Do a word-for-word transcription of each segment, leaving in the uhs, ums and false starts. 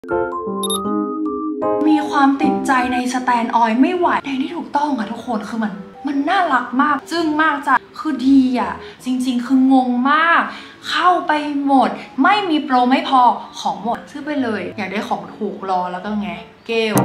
มีความติดใจในสแตนออยไม่ไหวแดงที่ถูกต้องอะทุกคนคือมันมันน่ารักมากจึ้งมากจ้ะคือดีอะจริงๆคืองงมากเข้าไปหมดไม่มีโปรไม่พอของหมดซื้อไปเลยอยากได้ของถูกรอแล้วก็ไงเกล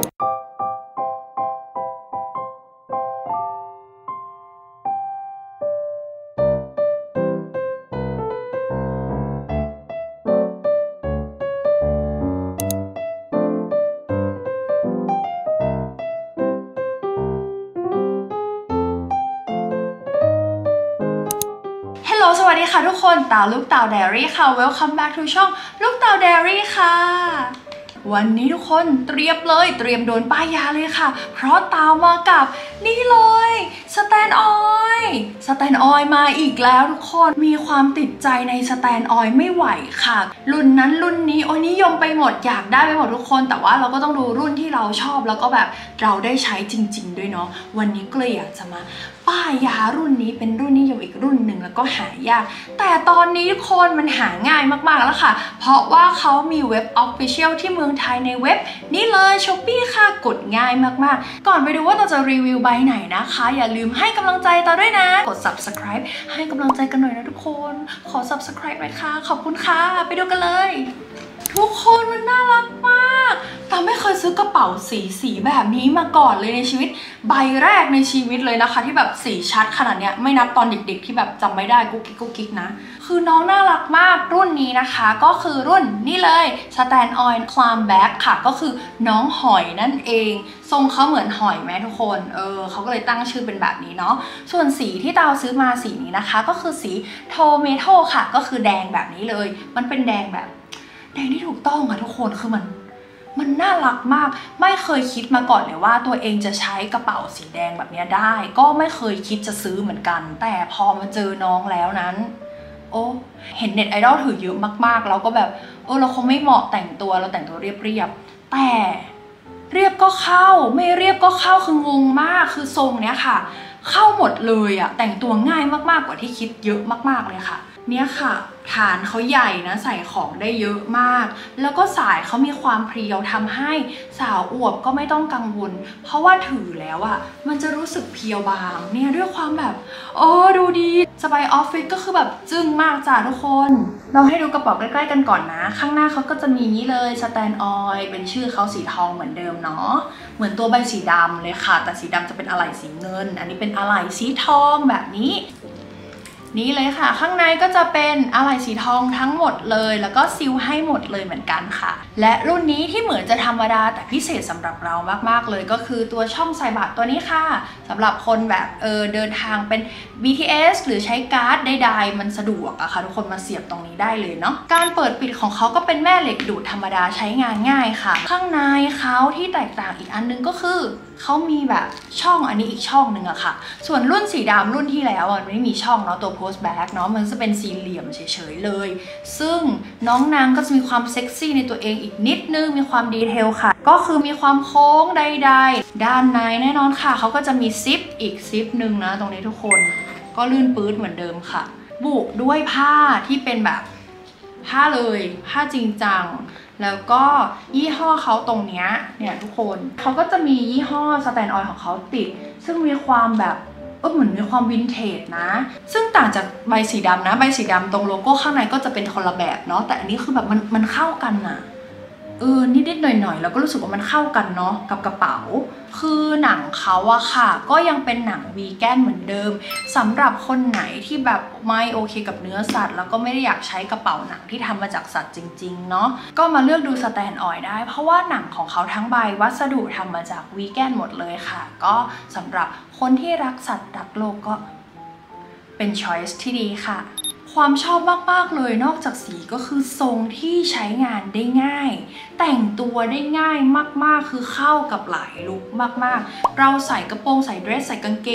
สวัสดีค่ะทุกคนเต่าลูกเต่าไดอารี่ค่ะ Welcome back to ช่องลูกเต่าไดอารี่ค่ะวันนี้ทุกคนเตรียมเลยเตรียมโดนป้ายยาเลยค่ะเพราะเต่ามากับนี่เลยสแตนออยสแตนออยมาอีกแล้วทุกคนมีความติดใจในสแตนออยไม่ไหวค่ะรุ่นนั้นรุ่นนี้โอ้ยนิยมไปหมดอยากได้ไปหมดทุกคนแต่ว่าเราก็ต้องดูรุ่นที่เราชอบแล้วก็แบบเราได้ใช้จริงๆด้วยเนาะวันนี้ก็เลยอยากจะมาป้ายยารุ่นนี้เป็นรุ่นนิยมอีกรุ่นหนึ่งแล้วก็หายากแต่ตอนนี้ทุกคนมันหาง่ายมากๆแล้วค่ะเพราะว่าเขามีเว็บ Official ที่เมืองไทยในเว็บนี่เลย ช้อปปี้ ค่ะกดง่ายมากๆก่อนไปดูว่าเราจะรีวิวใบไหนนะคะอย่าลืมให้กำลังใจตาด้วยนะกด ซับสไครบ์ ให้กำลังใจกันหน่อยนะทุกคนขอ ซับสไครบ์ หน่อยค่ะขอบคุณค่ะไปดูกันเลยทุกคนมันน่ารักมากตาไม่เคยซื้อกระเป๋าสีสีแบบนี้มาก่อนเลยในชีวิตใบแรกในชีวิตเลยนะคะที่แบบสีชัดขนาดเนี้ยไม่นับตอนเด็กๆที่แบบจำไม่ได้กุ๊กกิ๊กกุ๊กกิ๊กนะคือน้องน่ารักมากรุ่นนี้นะคะก็คือรุ่นนี่เลยสแตนออยคลามแบ็กค่ะก็คือน้องหอยนั่นเองทรงเขาเหมือนหอยไหมทุกคนเออเขาก็เลยตั้งชื่อเป็นแบบนี้เนาะส่วนสีที่ตาซื้อมาสีนี้นะคะก็คือสีโทเมโทค่ะก็คือแดงแบบนี้เลยมันเป็นแดงแบบแดงที่ถูกต้องอะทุกคนคือมันมันน่ารักมากไม่เคยคิดมาก่อนเลยว่าตัวเองจะใช้กระเป๋าสีแดงแบบนี้ได้ก็ไม่เคยคิดจะซื้อเหมือนกันแต่พอมาเจอน้องแล้วนั้นโอ้เห็นเน็ตไอดอลถือเยอะมากๆแล้วก็แบบเออเราคงไม่เหมาะแต่งตัวเราแต่งตัวเรียบๆแต่เรียบก็เข้าไม่เรียบก็เข้าคืองงมากคือทรงเนี้ยค่ะเข้าหมดเลยอะแต่งตัวง่ายมากๆกว่าที่คิดเยอะมากๆเลยค่ะเนี่ยค่ะฐานเขาใหญ่นะใส่ของได้เยอะมากแล้วก็สายเขามีความเพรียวทำให้สาวอวบก็ไม่ต้องกังวลเพราะว่าถือแล้วอะมันจะรู้สึกเพียวบางเนี่ยด้วยความแบบโอ้ดูดีสบายออฟฟิศก็คือแบบจึ้งมากจ้ะทุกคนเราให้ดูกระเป๋าใกล้ๆกันก่อนนะข้างหน้าเขาก็จะมีนี้เลยสแตนออยเป็นชื่อเขาสีทองเหมือนเดิมเนาะเหมือนตัวใบสีดำเลยค่ะแต่สีดำจะเป็นอะไหล่สีเงินอันนี้เป็นอะไหล่สีทองแบบนี้นี่เลยค่ะข้างในก็จะเป็นอะไหล่สีทองทั้งหมดเลยแล้วก็ซิลให้หมดเลยเหมือนกันค่ะและรุ่นนี้ที่เหมือนจะธรรมดาแต่พิเศษสำหรับเรามากๆเลยก็คือตัวช่องใส่บัตรตัวนี้ค่ะสำหรับคนแบบเออเดินทางเป็น บี ที เอส หรือใช้การ์ดใดๆมันสะดวกอะค่ะทุกคนมาเสียบตรงนี้ได้เลยเนาะการเปิดปิดของเขาก็เป็นแม่เหล็กดูดธรรมดาใช้งานง่ายค่ะข้างในเขาที่แตกต่างอีกอันนึงก็คือเขามีแบบช่องอันนี้อีกช่องหนึ่งอะค่ะส่วนรุ่นสีดำรุ่นที่แล้วอะไม่มีช่องเนาะตัว post bag เนาะมันจะเป็นสี่เหลี่ยมเฉยๆเลยซึ่งน้องนางก็จะมีความเซ็กซี่ในตัวเองอีกนิดนึงมีความดีเทลค่ะก็คือมีความโค้งใดๆด้านในแน่นอนค่ะเขาก็จะมีซิปอีกซิปหนึ่งนะตรงนี้ทุกคนก็ลื่นปื๊ดเหมือนเดิมค่ะบุกด้วยผ้าที่เป็นแบบผ้าเลยผ้าจริงจังแล้วก็ยี่ห้อเขาตรงเนี้ยเนี่ยทุกคนเขาก็จะมียี่ห้อสแตนออยของเขาติดซึ่งมีความแบบเออเหมือนมีความวินเทจนะซึ่งต่างจากใบสีดำนะใบสีดำตรงโลโก้ข้างในก็จะเป็นคนละแบบเนาะแต่อันนี้คือแบบมันมันเข้ากันอะเออนิดๆหน่อยๆแล้วก็รู้สึกว่ามันเข้ากันเนาะกับกระเป๋าคือหนังเขาอะค่ะก็ยังเป็นหนังวีแกนเหมือนเดิมสำหรับคนไหนที่แบบไม่โอเคกับเนื้อสัตว์แล้วก็ไม่ได้อยากใช้กระเป๋าหนังที่ทำมาจากสัตว์จริงๆเนาะก็มาเลือกดูสแตนออยได้เพราะว่าหนังของเขาทั้งใบวัสดุทำมาจากวีแกนหมดเลยค่ะก็สำหรับคนที่รักสัตว์รักโลกก็เป็นช้อยส์ที่ดีค่ะความชอบมากๆเลยนอกจากสีก็คือทรงที่ใช้งานได้ง่ายแต่งตัวได้ง่ายมากๆคือเข้ากับหลายลุคมากๆเราใส่กระโปรงใส่เดรสใส่กางเกง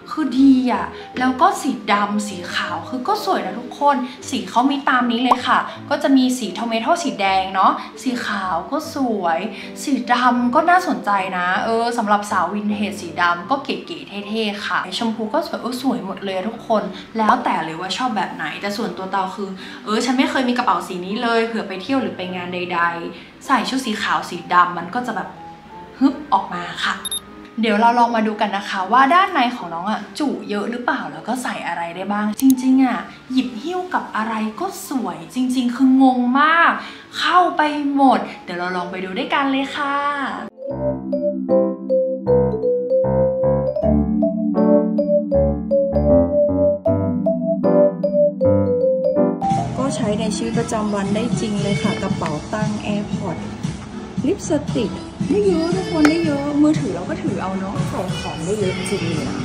คือดีอ่ะแล้วก็สีดำสีขาวคือก็สวยนะทุกคนสีเขามีตามนี้เลยค่ะก็จะมีสีโทเมโทสีแดงเนาะสีขาวก็สวยสีดำก็น่าสนใจนะเออสำหรับสาววินเทจสีดำก็เก๋ๆเท่ๆค่ะชมพูก็สวยเออสวยหมดเลยทุกคนแล้วแต่เลยว่าชอบแบบไหนแต่ส่วนตัวเตาคือเออฉันไม่เคยมีกระเป๋าสีนี้เลยเผื่อไปเที่ยวหรือไปงานใดๆใส่ชุดสีขาวสีดำมันก็จะแบบฮึบออกมาค่ะเดี๋ยวเราลองมาดูกันนะคะว่าด้านในของน้องอ่ะจุเยอะหรือเปล่าแล้วก็ใส่อะไรได้บ้างจริงๆอ่ะหยิบหิ้วกับอะไรก็สวยจริงๆคืองงมากเข้าไปหมดเดี๋ยวเราลองไปดูด้วยกันเลยค่ะก็ใช้ในชีวิตประจำวันได้จริงเลยค่ะกระเป๋าตังค์ AirPods ลิปสติกได้เยอะทุกคนได้เยอะมือถือเราก็ถือเอาเนาะใส่ของได้เยอะจริงเลยนะ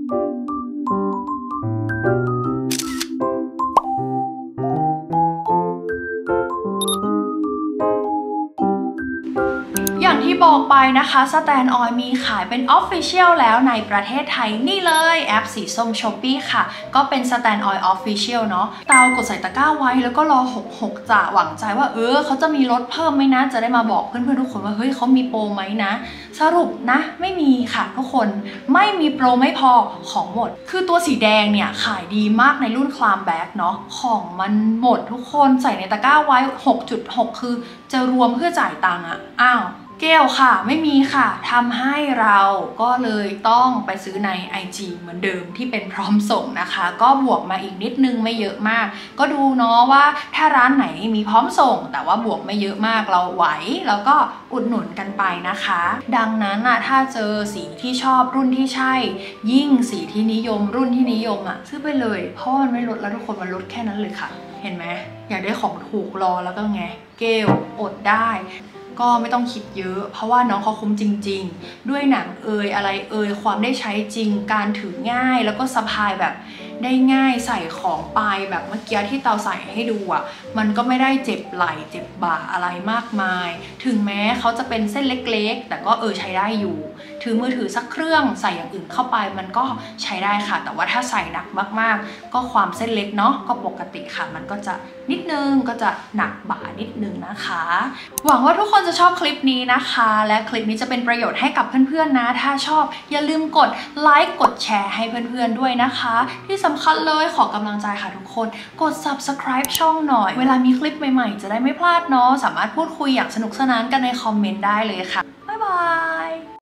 อย่างที่บอกไปนะคะสแตนด์ออยล์มีขายเป็น Official แล้วในประเทศไทยนี่เลยแอปสีส้ม Shopee ค่ะก็เป็นสแตนด์ออยล์ Official เนาะเตากดใส่ตะกร้าไว้แล้วก็รอหกหกจะหวังใจว่าเออเขาจะมีลดเพิ่มไหมนะจะได้มาบอกเพื่อนๆทุกคนว่าเฮ้ยเขามีโปรไหมนะสรุปนะไม่มีค่ะทุกคนไม่มีโปรไม่พอของหมดคือตัวสีแดงเนี่ยขายดีมากในรุ่นคลามแบ็กเนาะของมันหมดทุกคนใส่ในตะกร้าไว้ หกจุดหก คือจะรวมเพื่อจ่ายตังค์อะอ้าวเกลค่ะไม่มีค่ะทำให้เราก็เลยต้องไปซื้อใน ไอ จี เหมือนเดิมที่เป็นพร้อมส่งนะคะก็บวกมาอีกนิดนึงไม่เยอะมากก็ดูเนาะว่าถ้าร้านไหนมีพร้อมส่งแต่ว่าบวกไม่เยอะมากเราไหวแล้วก็อุดหนุนกันไปนะคะดังนั้นอะถ้าเจอสีที่ชอบรุ่นที่ใช่ยิ่งสีที่นิยมรุ่นที่นิยมอะซื้อไปเลยเพราะมันไม่ลดแล้วทุกคนมันลดแค่นั้นเลยค่ะเห็นไหมอยากได้ของถูกรอแล้วก็ไงเกลอดได้ก็ไม่ต้องคิดเยอะเพราะว่าน้องเขาคุ้มจริงๆด้วยหนังเอยอะไรเอยความได้ใช้จริงการถือง่ายแล้วก็สะพายแบบได้ง่ายใส่ของไปแบบเมื่อกี้ที่เตาใส่ให้ดูอ่ะมันก็ไม่ได้เจ็บไหล่เจ็บบ่าอะไรมากมายถึงแม้เขาจะเป็นเส้นเล็กๆแต่ก็เออใช้ได้อยู่ถือมือถือสักเครื่องใส่อย่างอื่นเข้าไปมันก็ใช้ได้ค่ะแต่ว่าถ้าใส่หนักมากๆก็ความเส้นเล็กเนาะก็ปกติค่ะมันก็จะนิดนึงก็จะหนักบ่านิดนึงนะคะหวังว่าทุกคนจะชอบคลิปนี้นะคะและคลิปนี้จะเป็นประโยชน์ให้กับเพื่อนๆนะถ้าชอบอย่าลืมกดไลค์กดแชร์ให้เพื่อนๆด้วยนะคะที่สำคัญเลยขอกำลังใจค่ะทุกคนกด ซับสไครบ์ ช่องหน่อยเวลามีคลิปใหม่ๆจะได้ไม่พลาดเนาะสามารถพูดคุยอย่างสนุกสนานกันในคอมเมนต์ได้เลยค่ะบ๊ายบาย